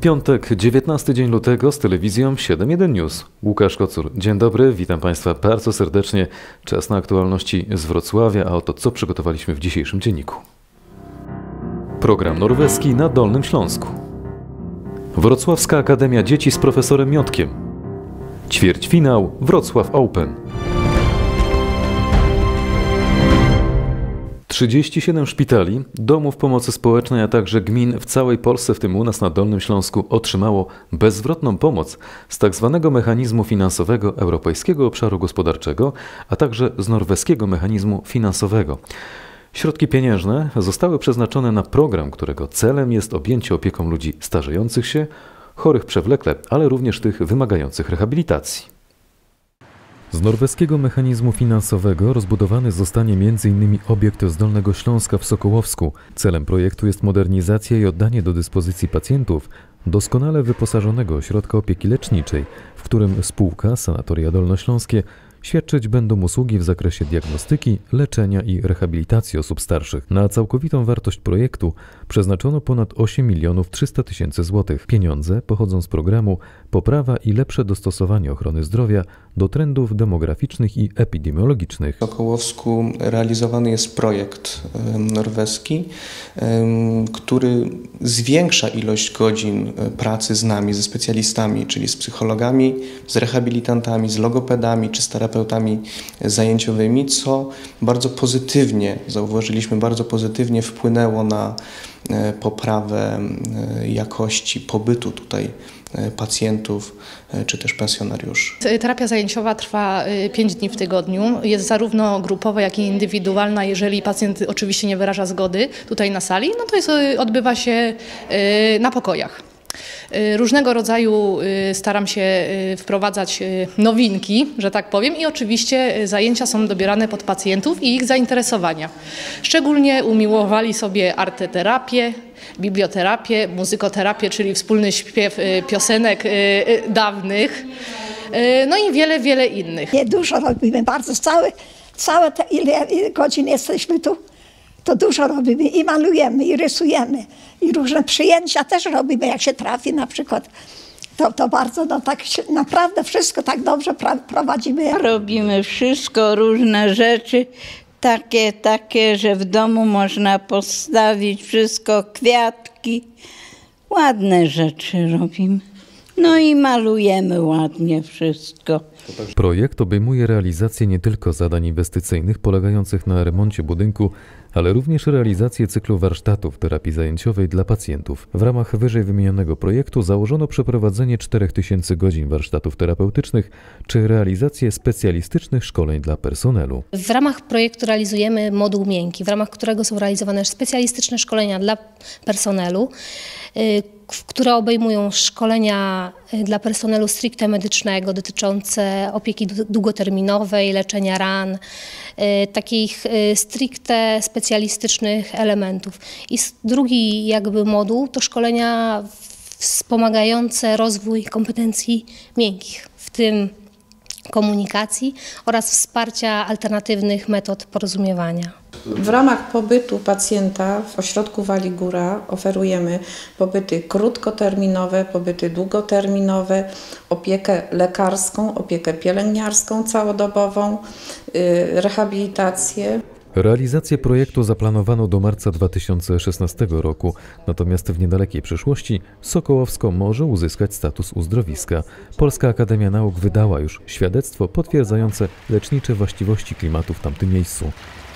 Piątek, 19 dzień lutego z telewizją 7.1 News. Łukasz Kocur. Dzień dobry, witam Państwa bardzo serdecznie. Czas na aktualności z Wrocławia, a oto co przygotowaliśmy w dzisiejszym dzienniku. Program norweski na Dolnym Śląsku. Wrocławska Akademia Dzieci z profesorem Miotkiem. Ćwierćfinał Wrocław Open. 37 szpitali, domów pomocy społecznej, a także gmin w całej Polsce, w tym u nas na Dolnym Śląsku, otrzymało bezzwrotną pomoc z tzw. mechanizmu finansowego Europejskiego Obszaru Gospodarczego, a także z norweskiego mechanizmu finansowego. Środki pieniężne zostały przeznaczone na program, którego celem jest objęcie opieką ludzi starzejących się, chorych przewlekle, ale również tych wymagających rehabilitacji. Z norweskiego mechanizmu finansowego rozbudowany zostanie m.in. obiekt z Dolnego Śląska w Sokołowsku. Celem projektu jest modernizacja i oddanie do dyspozycji pacjentów doskonale wyposażonego ośrodka opieki leczniczej, w którym spółka Sanatoria Dolnośląskie świadczyć będą usługi w zakresie diagnostyki, leczenia i rehabilitacji osób starszych. Na całkowitą wartość projektu przeznaczono ponad 8 300 000 złotych. Pieniądze pochodzą z programu Poprawa i lepsze dostosowanie ochrony zdrowia do trendów demograficznych i epidemiologicznych. W Sokołowsku realizowany jest projekt norweski, który zwiększa ilość godzin pracy z nami, ze specjalistami, czyli z psychologami, z rehabilitantami, z logopedami czy z terapeutami zajęciowymi, co bardzo pozytywnie, zauważyliśmy, bardzo pozytywnie wpłynęło na poprawę jakości pobytu tutaj pacjentów czy też pensjonariuszy. Terapia zajęciowa trwa 5 dni w tygodniu. Jest zarówno grupowa, jak i indywidualna. Jeżeli pacjent oczywiście nie wyraża zgody tutaj na sali, no to odbywa się na pokojach. Różnego rodzaju staram się wprowadzać nowinki, że tak powiem, i oczywiście zajęcia są dobierane pod pacjentów i ich zainteresowania. Szczególnie umiłowali sobie arteterapię, biblioterapię, muzykoterapię, czyli wspólny śpiew piosenek dawnych, no i wiele, wiele innych. Nie dużo robimy, bardzo całe te ile godzin jesteśmy tu, to dużo robimy i malujemy, i rysujemy, i różne przyjęcia też robimy, jak się trafi na przykład. To bardzo, no tak naprawdę wszystko tak dobrze prowadzimy. Robimy wszystko, różne rzeczy, takie, że w domu można postawić wszystko, kwiatki, ładne rzeczy robimy. No i malujemy ładnie wszystko. Projekt obejmuje realizację nie tylko zadań inwestycyjnych polegających na remoncie budynku, ale również realizację cyklu warsztatów terapii zajęciowej dla pacjentów. W ramach wyżej wymienionego projektu założono przeprowadzenie 4000 godzin warsztatów terapeutycznych czy realizację specjalistycznych szkoleń dla personelu. W ramach projektu realizujemy moduł miękki, w ramach którego są realizowane specjalistyczne szkolenia dla personelu, które obejmują szkolenia dla personelu stricte medycznego dotyczące opieki długoterminowej, leczenia ran, takich stricte specjalistycznych elementów. I drugi moduł to szkolenia wspomagające rozwój kompetencji miękkich, w tym komunikacji oraz wsparcia alternatywnych metod porozumiewania. W ramach pobytu pacjenta w ośrodku Wali Góra oferujemy pobyty krótkoterminowe, pobyty długoterminowe, opiekę lekarską, opiekę pielęgniarską całodobową, rehabilitację. Realizację projektu zaplanowano do marca 2016 roku, natomiast w niedalekiej przyszłości Sokołowsko może uzyskać status uzdrowiska. Polska Akademia Nauk wydała już świadectwo potwierdzające lecznicze właściwości klimatu w tamtym miejscu.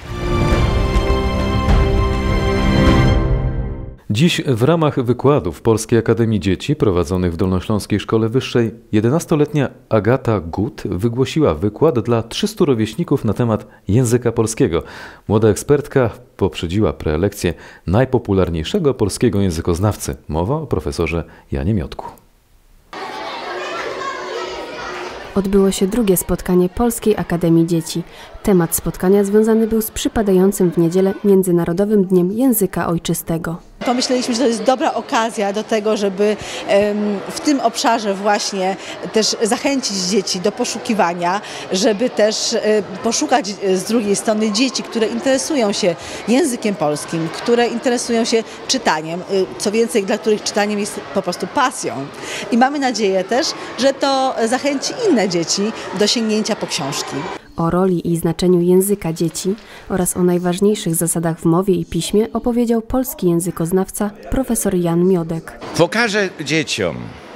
Dziś w ramach wykładów Polskiej Akademii Dzieci prowadzonych w Dolnośląskiej Szkole Wyższej 11-letnia Agata Gut wygłosiła wykład dla 300 rówieśników na temat języka polskiego. Młoda ekspertka poprzedziła prelekcję najpopularniejszego polskiego językoznawcy. Mowa o profesorze Janie Miotku. Odbyło się drugie spotkanie Polskiej Akademii Dzieci. Temat spotkania związany był z przypadającym w niedzielę Międzynarodowym Dniem Języka Ojczystego. Pomyśleliśmy, że to jest dobra okazja do tego, żeby w tym obszarze właśnie też zachęcić dzieci do poszukiwania, żeby też poszukać z drugiej strony dzieci, które interesują się językiem polskim, które interesują się czytaniem, co więcej, dla których czytaniem jest po prostu pasją. I mamy nadzieję też, że to zachęci inne dzieci do sięgnięcia po książki. O roli i znaczeniu języka dzieci oraz o najważniejszych zasadach w mowie i piśmie opowiedział polski językoznawca profesor Jan Miodek. Pokażę dzieciom,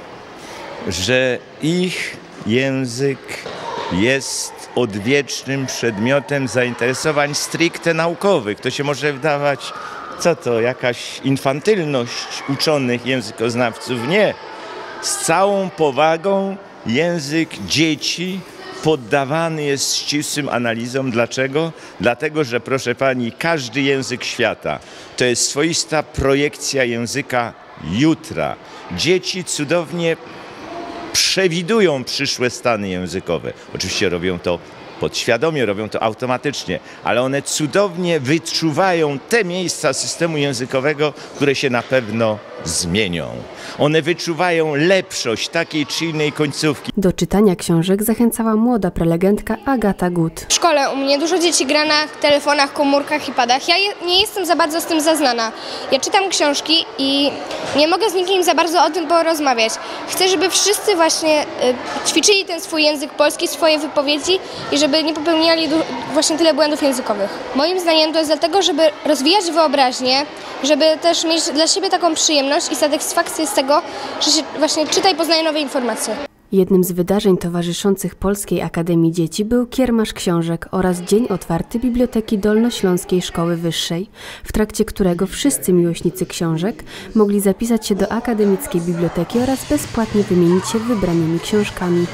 że ich język jest odwiecznym przedmiotem zainteresowań stricte naukowych. To się może wydawać, co to, jakaś infantylność uczonych językoznawców? Nie. Z całą powagą język dzieci poddawany jest ścisłym analizom. Dlaczego? Dlatego, że proszę pani, każdy język świata to jest swoista projekcja języka jutra. Dzieci cudownie przewidują przyszłe stany językowe. Oczywiście robią to podświadomie, robią to automatycznie, ale one cudownie wyczuwają te miejsca systemu językowego, które się na pewno zmienią. One wyczuwają lepszość takiej czy innej końcówki. Do czytania książek zachęcała młoda prelegentka Agata Gut. W szkole u mnie dużo dzieci gra na telefonach, komórkach i padach. Ja nie jestem za bardzo z tym zaznana. Ja czytam książki i nie mogę z nikim za bardzo o tym porozmawiać. Chcę, żeby wszyscy właśnie ćwiczyli ten swój język polski, swoje wypowiedzi i żeby nie popełniali właśnie tyle błędów językowych. Moim zdaniem to jest dlatego, żeby rozwijać wyobraźnię, żeby też mieć dla siebie taką przyjemność i satysfakcję z tego, że się właśnie czyta i poznaje nowe informacje. Jednym z wydarzeń towarzyszących Polskiej Akademii Dzieci był kiermasz książek oraz dzień otwarty Biblioteki Dolnośląskiej Szkoły Wyższej, w trakcie którego wszyscy miłośnicy książek mogli zapisać się do akademickiej biblioteki oraz bezpłatnie wymienić się wybranymi książkami.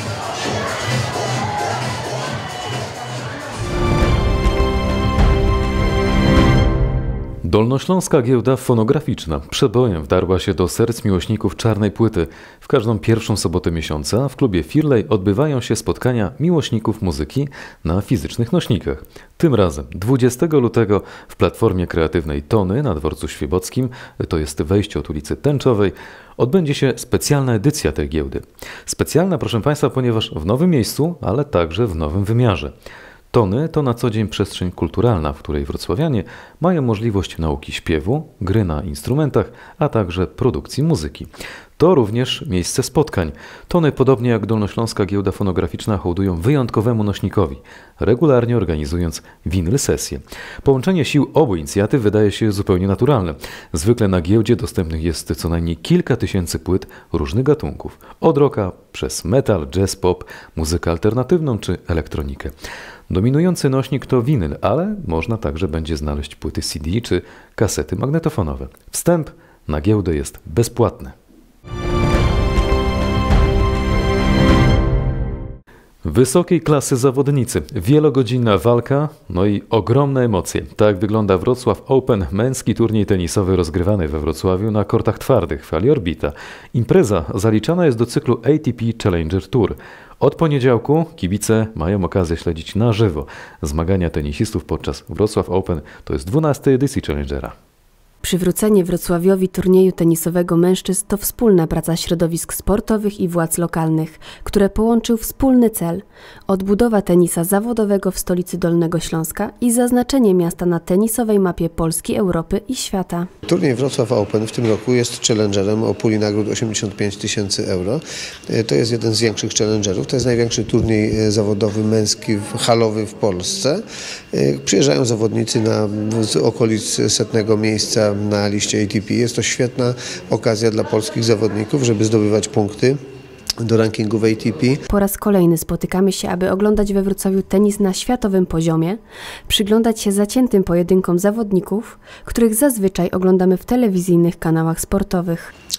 Dolnośląska giełda fonograficzna przebojem wdarła się do serc miłośników czarnej płyty. W każdą pierwszą sobotę miesiąca w klubie Firlej odbywają się spotkania miłośników muzyki na fizycznych nośnikach. Tym razem 20 lutego w Platformie Kreatywnej Tony na dworcu Świebockim, to jest wejście od ulicy Tęczowej, odbędzie się specjalna edycja tej giełdy. Specjalna, proszę Państwa, ponieważ w nowym miejscu, ale także w nowym wymiarze. Tony to na co dzień przestrzeń kulturalna, w której wrocławianie mają możliwość nauki śpiewu, gry na instrumentach, a także produkcji muzyki. To również miejsce spotkań. Tony, podobnie jak Dolnośląska Giełda Fonograficzna, hołdują wyjątkowemu nośnikowi, regularnie organizując winyl sesje. Połączenie sił obu inicjatyw wydaje się zupełnie naturalne. Zwykle na giełdzie dostępnych jest co najmniej kilka tysięcy płyt różnych gatunków. Od rocka przez metal, jazz, pop, muzykę alternatywną czy elektronikę. Dominujący nośnik to winyl, ale można także będzie znaleźć płyty CD czy kasety magnetofonowe. Wstęp na giełdę jest bezpłatny. Wysokiej klasy zawodnicy, wielogodzinna walka, no i ogromne emocje. Tak wygląda Wrocław Open, męski turniej tenisowy rozgrywany we Wrocławiu na kortach twardych w hali Orbita. Impreza zaliczana jest do cyklu ATP Challenger Tour. Od poniedziałku kibice mają okazję śledzić na żywo zmagania tenisistów podczas Wrocław Open, to jest 12. edycji Challengera. Przywrócenie Wrocławiowi turnieju tenisowego mężczyzn to wspólna praca środowisk sportowych i władz lokalnych, które połączył wspólny cel – odbudowa tenisa zawodowego w stolicy Dolnego Śląska i zaznaczenie miasta na tenisowej mapie Polski, Europy i świata. Turniej Wrocław Open w tym roku jest challengerem o puli nagród 85 000 euro. To jest jeden z większych challengerów. To jest największy turniej zawodowy męski halowy w Polsce. Przyjeżdżają zawodnicy z okolic 100 miejsca na liście ATP. Jest to świetna okazja dla polskich zawodników, żeby zdobywać punkty do rankingów ATP. Po raz kolejny spotykamy się, aby oglądać we Wrocławiu tenis na światowym poziomie, przyglądać się zaciętym pojedynkom zawodników, których zazwyczaj oglądamy w telewizyjnych kanałach sportowych.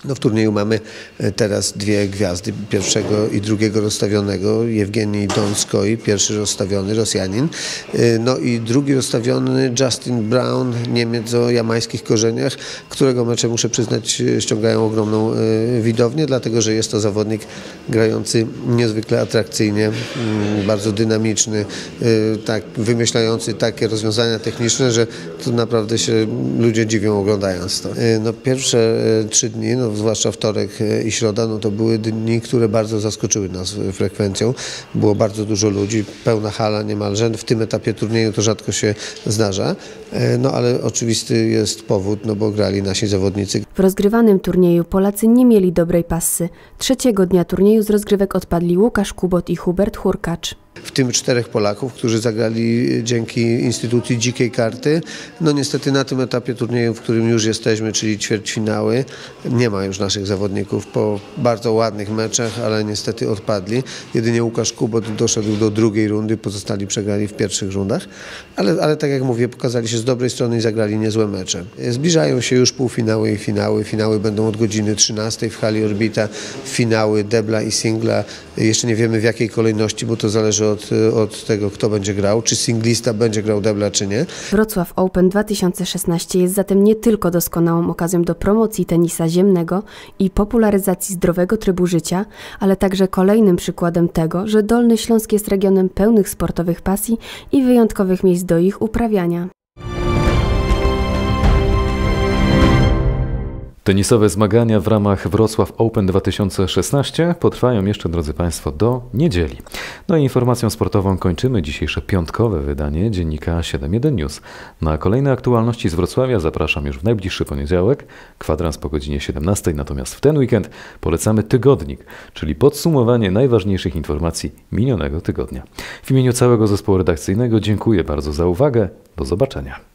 No w turnieju mamy teraz dwie gwiazdy, pierwszego i drugiego rozstawionego, Jewgenij Donskoj, pierwszy rozstawiony, Rosjanin, no i drugi rozstawiony Justin Brown, Niemiec o jamańskich korzeniach, którego mecze, muszę przyznać, ściągają ogromną widownię, dlatego że jest to zawodnik grający niezwykle atrakcyjnie, bardzo dynamiczny, tak, wymyślający takie rozwiązania techniczne, że to naprawdę się ludzie dziwią oglądając to. No pierwsze 3 dni, no zwłaszcza wtorek i środa, no to były dni, które bardzo zaskoczyły nas frekwencją. Było bardzo dużo ludzi, pełna hala niemalże. W tym etapie turnieju to rzadko się zdarza, no ale oczywisty jest powód, no bo grali nasi zawodnicy. W rozgrywanym turnieju Polacy nie mieli dobrej passy. 3. dnia turnieju z rozgrywek odpadli Łukasz Kubot i Hubert Hurkacz. W tym 4 Polaków, którzy zagrali dzięki instytucji Dzikiej Karty. No niestety na tym etapie turnieju, w którym już jesteśmy, czyli ćwierćfinały, nie ma już naszych zawodników po bardzo ładnych meczach, ale niestety odpadli. Jedynie Łukasz Kubot doszedł do drugiej rundy, pozostali przegrali w pierwszych rundach, ale tak jak mówię, pokazali się z dobrej strony i zagrali niezłe mecze. Zbliżają się już półfinały i finały. Finały będą od godziny 13 w hali Orbita, finały debla i singla. Jeszcze nie wiemy w jakiej kolejności, bo to zależy od tego, kto będzie grał, czy singlista będzie grał debla, czy nie. Wrocław Open 2016 jest zatem nie tylko doskonałą okazją do promocji tenisa ziemnego i popularyzacji zdrowego trybu życia, ale także kolejnym przykładem tego, że Dolny Śląsk jest regionem pełnych sportowych pasji i wyjątkowych miejsc do ich uprawiania. Tenisowe zmagania w ramach Wrocław Open 2016 potrwają jeszcze, drodzy Państwo, do niedzieli. No i informacją sportową kończymy dzisiejsze piątkowe wydanie dziennika 7.1 News. Na kolejne aktualności z Wrocławia zapraszam już w najbliższy poniedziałek, kwadrans po godzinie 17, natomiast w ten weekend polecamy tygodnik, czyli podsumowanie najważniejszych informacji minionego tygodnia. W imieniu całego zespołu redakcyjnego dziękuję bardzo za uwagę. Do zobaczenia.